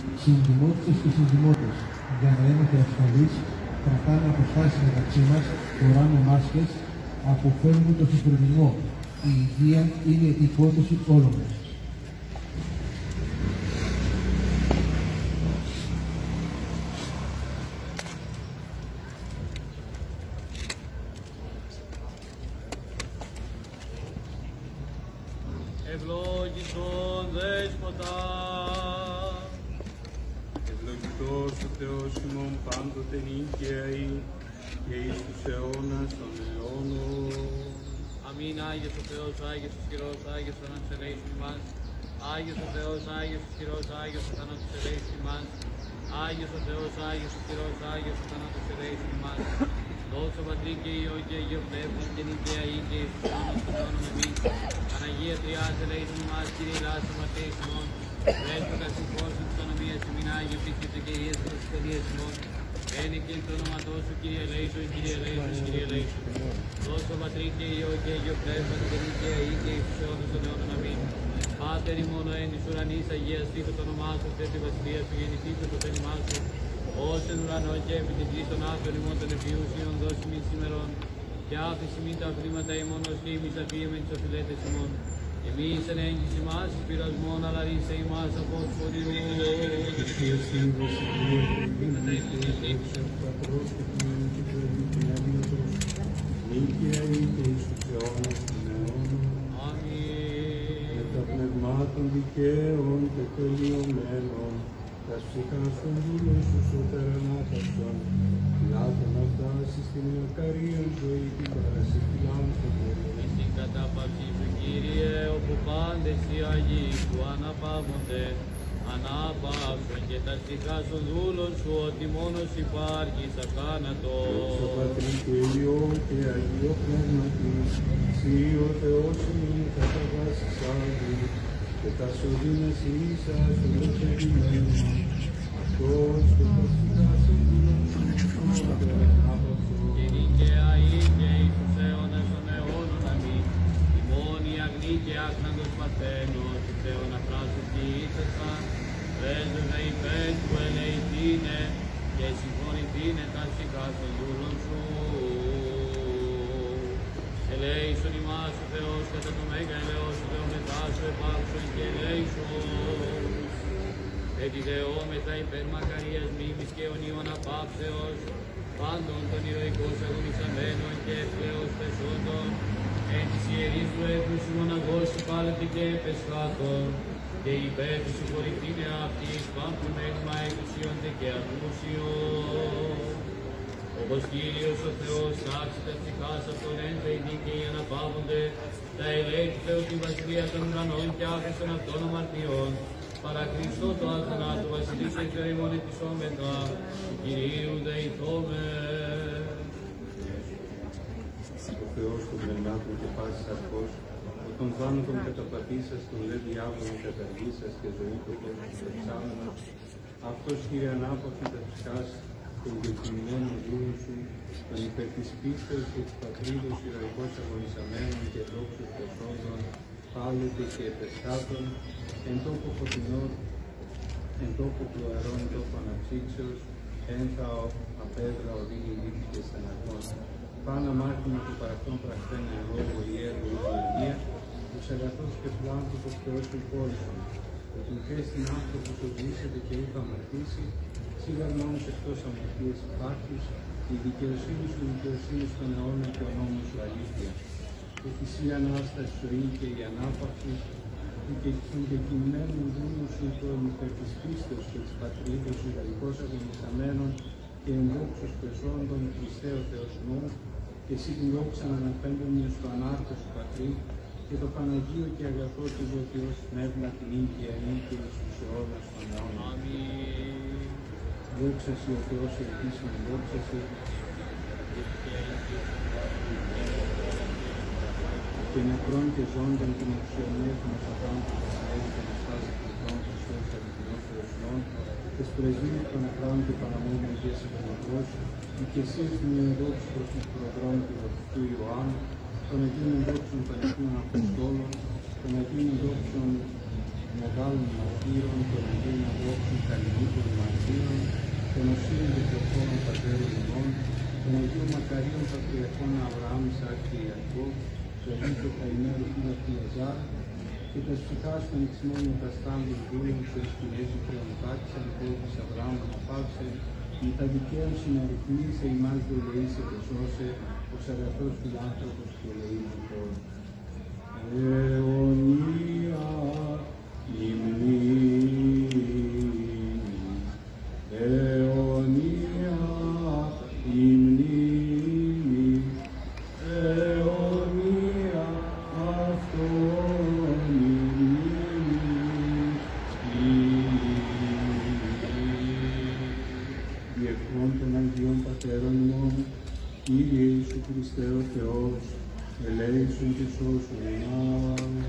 Συντιμότητες και συντιμότες, για να είμαστε ασφαλείς, κρατάμε αποστάσεις μεταξύ μας, φοράμε μάσκες, αποφεύγουμε τον συγχρονισμό. Η υγεία είναι η υπόθεση όλων μας. Ευλόγητον Δέσποτα, ευλογητός ο Θεός ημών πάντοτε νίκαιαη και εις τους αιώνας των αιώνων. αμήν. Άγιος ο Θεός, Άγιος ισχυρός, Άγιος ο θάνατος ελέησον ημάς. Άγιος ο Θεός, Άγιος ισχυρός, Άγιος ο θάνατος ελέησον ημάς. Άγιος ο Θεός, Άγιος ισχυρός, Άγιος ο θάνατος ελέησον ημάς. Δόξα Πατρί και Υιό και Αγίο Πνεύμα και νικαίαη και εις τους αιώνας των αιώνων αμήν. Παναγία Τριάς ελέησον ημάς, Κύριε Λάς αμαρτίας ημών. Δέσποτα συγχώρησον της ανομίας ημίν, Άγιο πίστευτε και Ιες της ασφαλείας ημών. Ένε και το όνοματό σου, Κύριε ελέησον, Κύριε ελέησον, Κύριε ελέησον. Δόξα Πατρί και Υιό και Αγίο Πνεύμα και νικαίαη και εις τους αιώνας των αιώνων αμήν. Πάτερ ημών εν εις ουρανής, αγιαστήτω το όνομά σου, θε τη βασιλεία σου, γεννηθήτω το θέλημά σου. Ως εν ουρανό και επί της γης των άφιων ημών των εφιούσιων δώσει μη σήμερον. Και άφηση μη τα χρήματα ημών ως και ημείς αφίεμεν τους οφειλέτες ημών. Εμείς εν έγγυση μας εις πειρασμόν, αλλά ρίσε ημάς από τους πονηρούς. Νίκαιαη και εις τους αιώνας των αιώνων. Αμήν. Με τα πνευμάτων δικαίων και τελειωμένων, τα ψυχάς των δούλων σου σωτέραν άταξον, λάθον να φτάσεις στην μακαρίαν ζωή την παρασυφιλάν του Κυρίου. Εις την κατάπαυση σου, Κύριε, όπου πάντες οι Αγίοι σου αναπαύονται, ανάπαυσον και τα ψυχάς των δούλων σου, ότι μόνος υπάρχεις αθάνατο. Δόξα Πατρί και Υιό και Αγίο Πνεύματι, Συ ο Θεός ημών κατά βάσης άγγου, και τα σωδίνας ίσας ολοκληρωμένων, αυτός και τα ψυχάς των δούλων σου, ανάπαυσον. Και νικαίαη και εις τους αιώνας των αιώνων αμήν. Ημών η αγνή και άκραντος Παρθένος, του Θεού να πράσουν και ήσασαν, πρέσβευε υπέρ του ελεηθήνε και συγχωρηθήνε τα ψυχάς των δούλων σου. Ελέησον ημάς ο Θεός κατά το μέγα ελεός του Θεού μετά σου επάξον και ελέησον. Επιδεόμεθα υπέρ μακαρίας μνήμης και αιωνίων απάψεως, πάντων των ηρωικώς αγωνισαμένων και εύκλεως πεσόντων, εν της ιερής του έθνους μοναγός υπάλληλοι και πεσχάτων, και υπέρ της συγχωρηθήνε αυτής πάμπου μέλημα εκουσιόνται και ακούσιον. Όπως Κύριος ο Θεός τάξει τα ψυχάς αυτών ένθεοι δίκαιοι αναπαύονται, τα ελέη του Θεού την βασιλεία των ουρανών και άφησαν αυτών αμαρτιών. Παρά Χριστό το αθανάτου βασιλείς εκδερήμων ετισόμεθα, του Κυρίου δεηθώμε. Ο Θεός των πνευμάτων και πάσης αρκός, των θάνατων καταπατήσας, των δε διάβολων καταργήσας και ζωή του κόσμου του εξάμενος, αυτός Κύριε ανάπαυση τα ψυχάς των διακινημένων δούλων σου, των υπέρ της πίστεως και της πατρίδος ηρωικώς αγωνισαμένων και δόξους προσόντων, πάλωτες και επεσχάτων, εν τόπο φωτεινό, εν τόπο πλοερών, εν τόπο αναψύξεως, ένθαο, απέδρα, οδήγη, λύπη και στεναγμός. Πάνω αμάρτημα του παρακτών πρακτέν εν λόγω ιέργο υγεία, τους αγαθούς και πλάνθους Θεός του υπόλοιπων. Ότι και στην άνθρωπος οδηγήσετε και ούκ αμαρτήσει, σίγαρ μόνος εκτός αμαρτίας υπάρχεις, η δικαιοσύνη σου δικαιοσύνη των αιώνων και ο νόμος σου αλήθεια. Και τη Σύ Ανάσταση ζωή και η ανάπαυση, και των κεκτημένων δούλων σου των υπέρ της πίστεως και της πατρίδος ηρωικώς αγωνισαμένων και ενδόξους πεσόντων Χριστέ ο Θεός μου, και εσύ την δόξα να αναπέμπουμε στο ανάρκο σου Πατρί, και το Παναγίο και αγαθό του Δοτιός Πνεύμα την ίκαια νίκη στους αιώνας των αιώνων. Αμήν. Δόξα Συ ο Θεός ελπίσιμον, δόξα Συ. Και νεκρών και ζώντων την αξιονία των Σατάντων της Αέρης και Αναστάσης Χριστών Χριστός αληθινός Θεοσνών, τις πρεσβείες των νεκρών και παραμόνων και συμφωνητός, και εσείς την ενδόξη προς τους προδρόμους του Βαπτιστού Ιωάννου, των Αγίων Δόξων των Αγίων Αποστόλων, των Αγίων Δόξων των μεγάλων μαρτύρων, των Αγίων Αδόχων Καλλινίκων Μαρτύρων, των Οσίων και Θεοχώρων Πατέρων ημών, των Αγίων Μακαρίων Πατριαρχών Αβραάμ, Ισαάκ και Ιακώβ, του Αγίου και Καημένου Φίλου του Λαζάρ, και τα ψυχάς των εξημών μεταστάντων δούλων του Εσκυνέζου και Αντάκησαν κόρπους Αβραάμ αναπαύσε, με τα δικαίων συναριθμίσε ημάς δολεήσε και σώσε, ως αγαθός φιλάνθρωπος και ελεήμων. Αιωνία η μνήμη, αιωνία η μνήμη, αιωνία αυτόν η μνήμη. Διευχών των Αγίων Πατέρων ημών, Κύριε Ιησού Χριστέ ο Θεός, ελέησον και σώσον ημάς.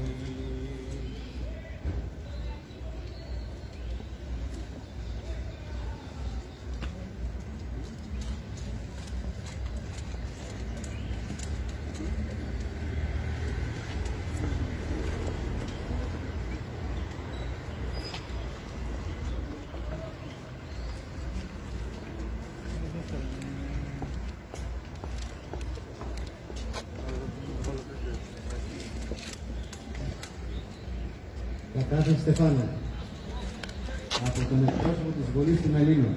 Κατάφερε Στεφάνο, από τον εκπρόσωπο της Βολής των Ελλήνων.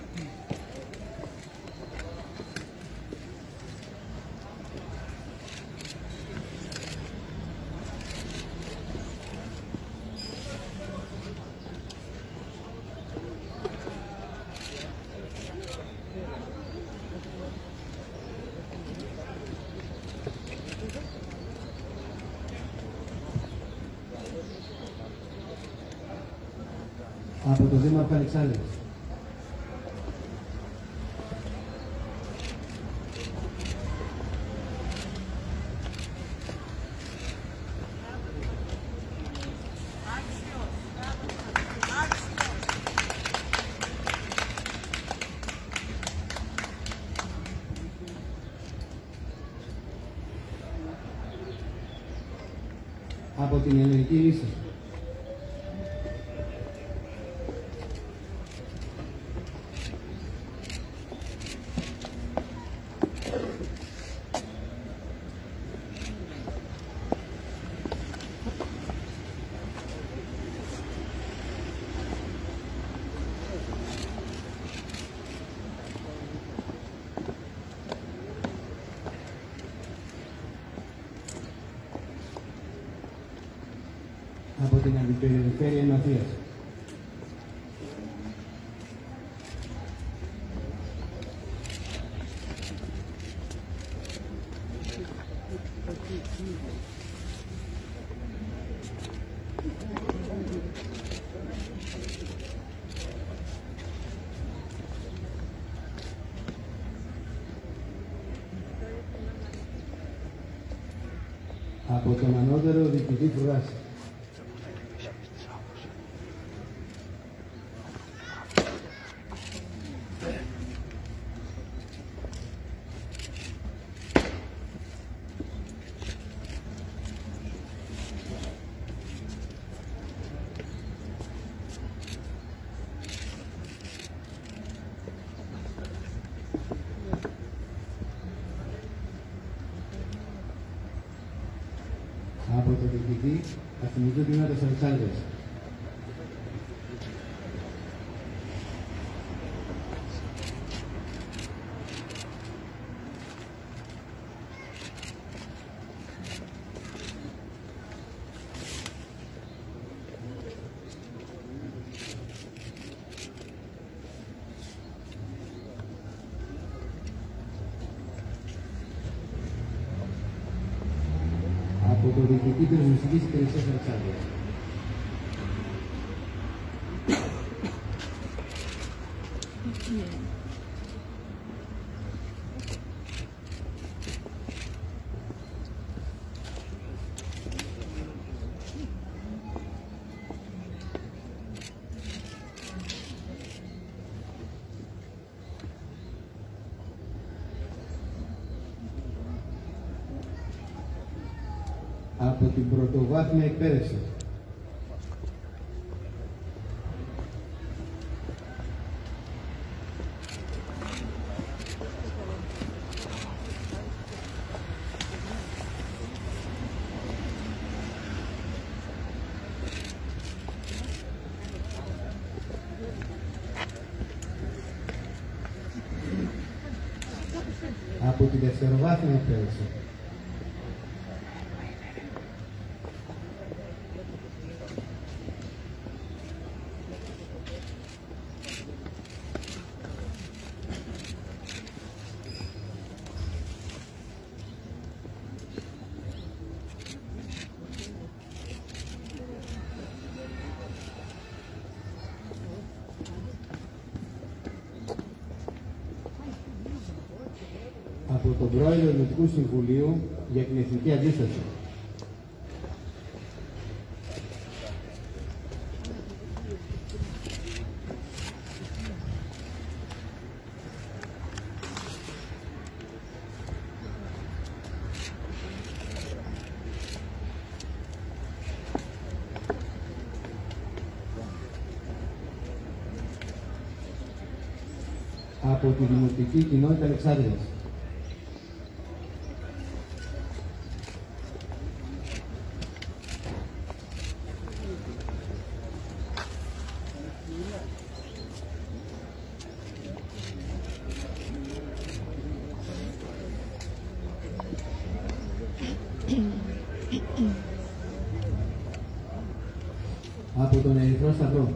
Από το Δήμαρχο Αλεξάνδρης. Από την Ελληνική Λύση. Από την Αντιπεριφέρεια Ματίας. Από τον Ανώτερο Διοικητή Φρουράση. Από το Διοικητή Αστυνομικού Τμήματος Αλεξάνδρειας. Από το Διοικητή Πυροσβεστικής Υπηρεσίας Αλεξάνδρειας. Από την πρωτοβάθμια εκπαίδευση. από τη δευτεροβάθμια εκπαίδευση. Από τον Πρόεδρο Δημοτικού Συμβουλίου για την Εθνική Αντίσταση. Από τη Δημοτική Κοινότητα Αλεξάνδρειας. Από τον Ερυθρό Σταυρό.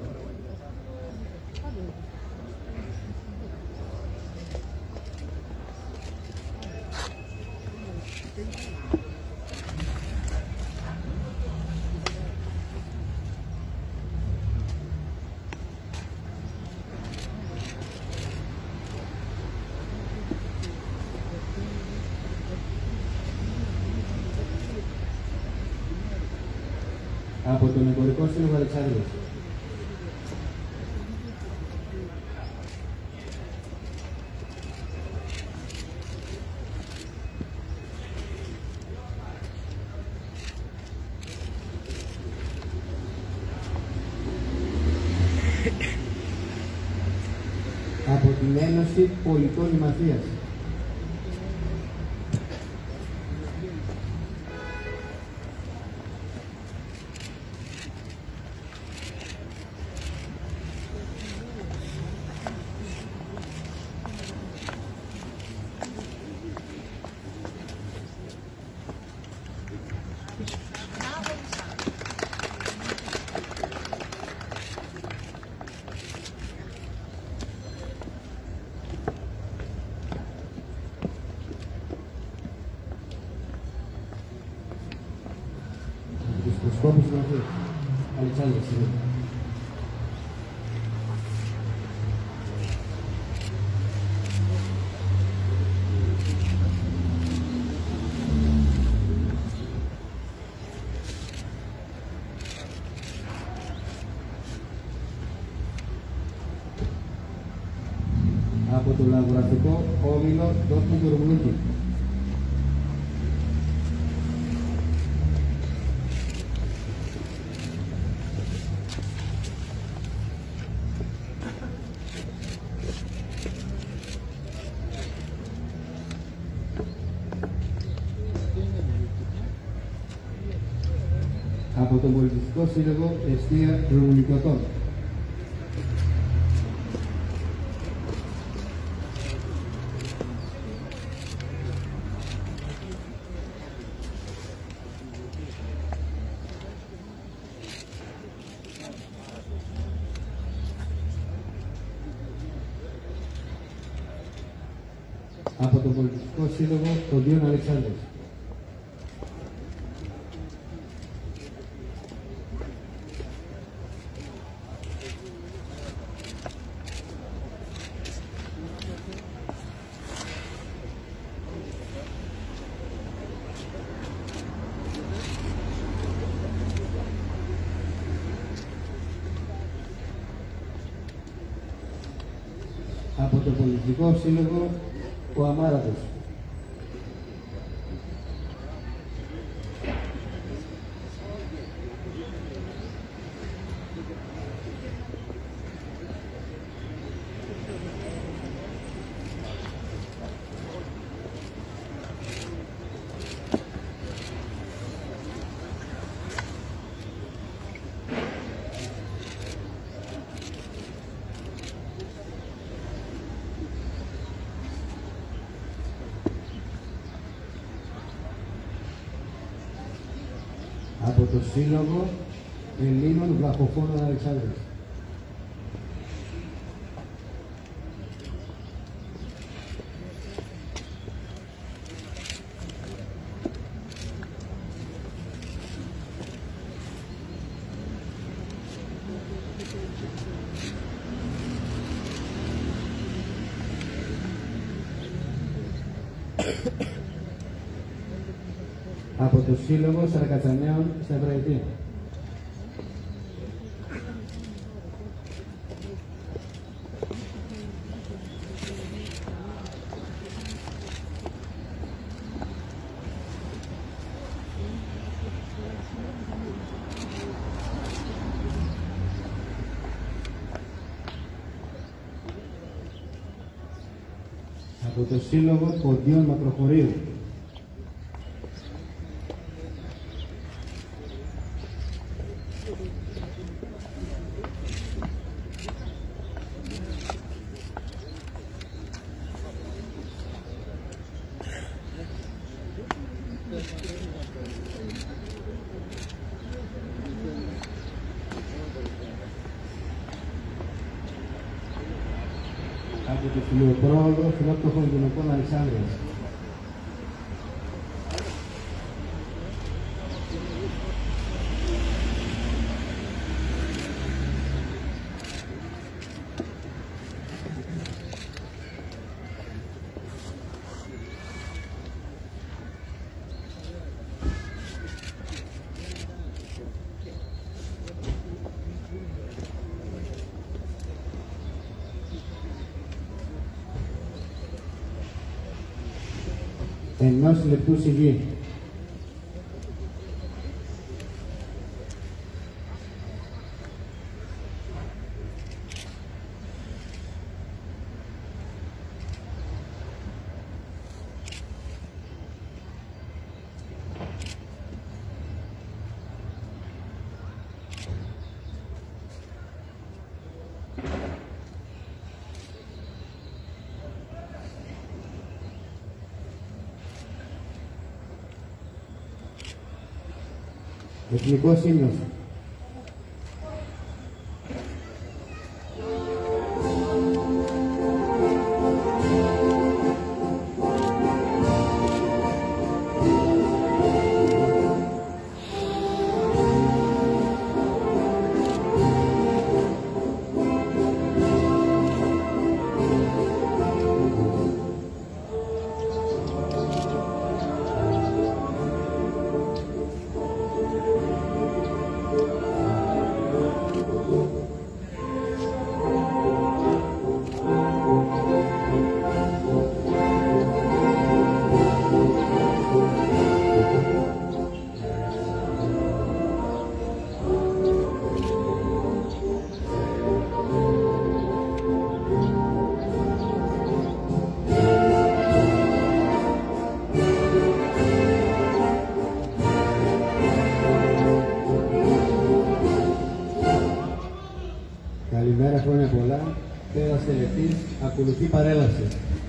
Από τον Εμπορικό Σύλλογο Αλεξάνδρειας. Από την Ένωση Πολιτών Ημαθίας. Προσκόπους Συμμαχίας. Αλεξάνδρειας. Από το Λαγογραφικό Όμιλο Δόκτωρ Γεωργουλούκη. Από τον Πολιτιστικό Σύλλογο Εστία Ρουμουλικωτών. Από τον Πολιτιστικό Σύλλογο Κοντίων Αλεξάνδρειας. Από το Πολιτιστικό Σύλλογο ο Αμάρατος. το Σύλλογο Ελλήνων Βλαχοφώνων Αλεξάνδρειας. Από το Σύλλογο Σαρακατσανέων στα Εβραϊκή. Από το Σύλλογο Ποντίων Μακροχωρίου. Από το Φιλοπρόλογο Φιλόπτωχων Γυναικών Αλεξάνδρειας. Ενός λεπτού σιγή. Εθνικός ύμνος. Καλημέρα, χρόνια πολλά. Πέρας τελετής, ακολουθεί παρέλαση.